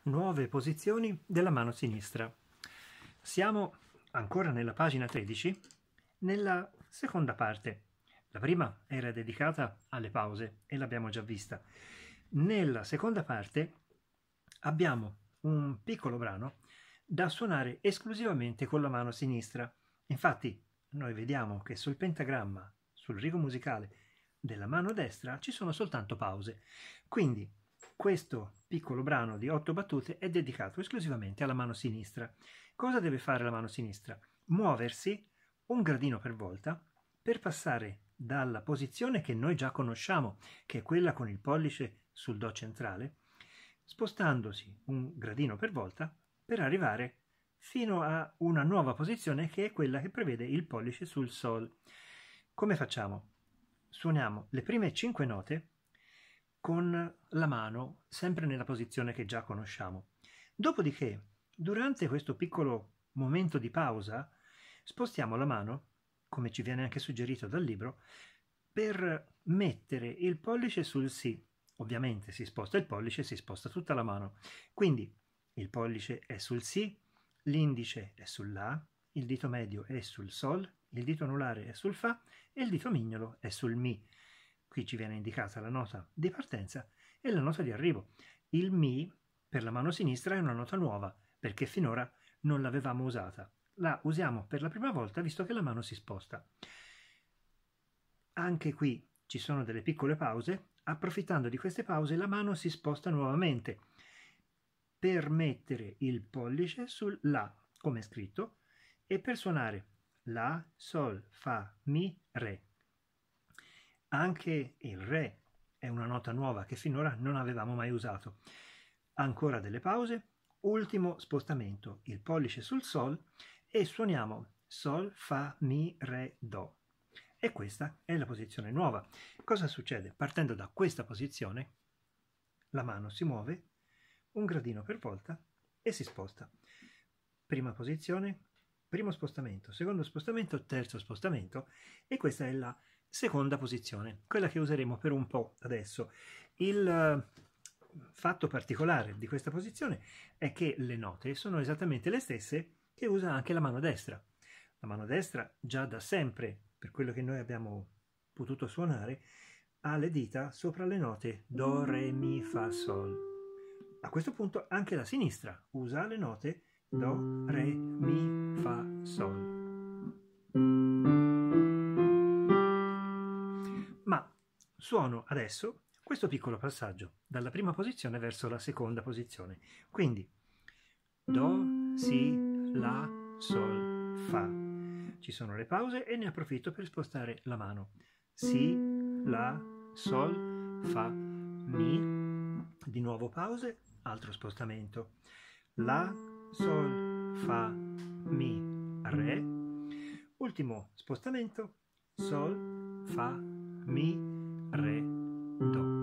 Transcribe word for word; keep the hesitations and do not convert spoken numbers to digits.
nuove posizioni della mano sinistra. Siamo ancora nella pagina tredici, nella seconda parte. La prima era dedicata alle pause e l'abbiamo già vista. Nella seconda parte abbiamo un piccolo brano da suonare esclusivamente con la mano sinistra. Infatti noi vediamo che sul pentagramma, sul rigo musicale della mano destra ci sono soltanto pause. Quindi questo piccolo brano di otto battute è dedicato esclusivamente alla mano sinistra. Cosa deve fare la mano sinistra? Muoversi un gradino per volta per passare dalla posizione che noi già conosciamo, che è quella con il pollice sul Do centrale, spostandosi un gradino per volta per arrivare fino a una nuova posizione che è quella che prevede il pollice sul Sol. Come facciamo? Suoniamo le prime cinque note con la mano sempre nella posizione che già conosciamo. Dopodiché, durante questo piccolo momento di pausa, spostiamo la mano, come ci viene anche suggerito dal libro, per mettere il pollice sul Si. Ovviamente si sposta il pollice, si sposta tutta la mano. Quindi il pollice è sul Si, l'indice è sul La, il dito medio è sul Sol, il dito anulare è sul Fa e il dito mignolo è sul Mi. Qui ci viene indicata la nota di partenza e la nota di arrivo. Il Mi per la mano sinistra è una nota nuova perché finora non l'avevamo usata. La usiamo per la prima volta visto che la mano si sposta. Anche qui ci sono delle piccole pause. Approfittando di queste pause la mano si sposta nuovamente per mettere il pollice sul La, come è scritto, e per suonare La, Sol, Fa, Mi, Re. Anche il Re è una nota nuova che finora non avevamo mai usato. Ancora delle pause, ultimo spostamento, il pollice sul Sol e suoniamo Sol, Fa, Mi, Re, Do. E questa è la posizione nuova. Cosa succede? Partendo da questa posizione, la mano si muove un gradino per volta e si sposta. Prima posizione, primo spostamento, secondo spostamento, terzo spostamento e questa è la seconda posizione, quella che useremo per un po' adesso. Il fatto particolare di questa posizione è che le note sono esattamente le stesse che usa anche la mano destra. La mano destra già da sempre, per quello che noi abbiamo potuto suonare, ha le dita sopra le note Do, Re, Mi, Fa, Sol. A questo punto anche la sinistra usa le note Do, Re, Mi, Fa, Sol. Ma suono adesso questo piccolo passaggio dalla prima posizione verso la seconda posizione. Quindi Do, Si, La, Sol, Fa. Ci sono le pause e ne approfitto per spostare la mano. Si, La, Sol, Fa, Mi. Di nuovo pause, altro spostamento. La, Sol, Fa, Mi, Re. Ultimo spostamento, Sol, Fa, Mi, Re, Do.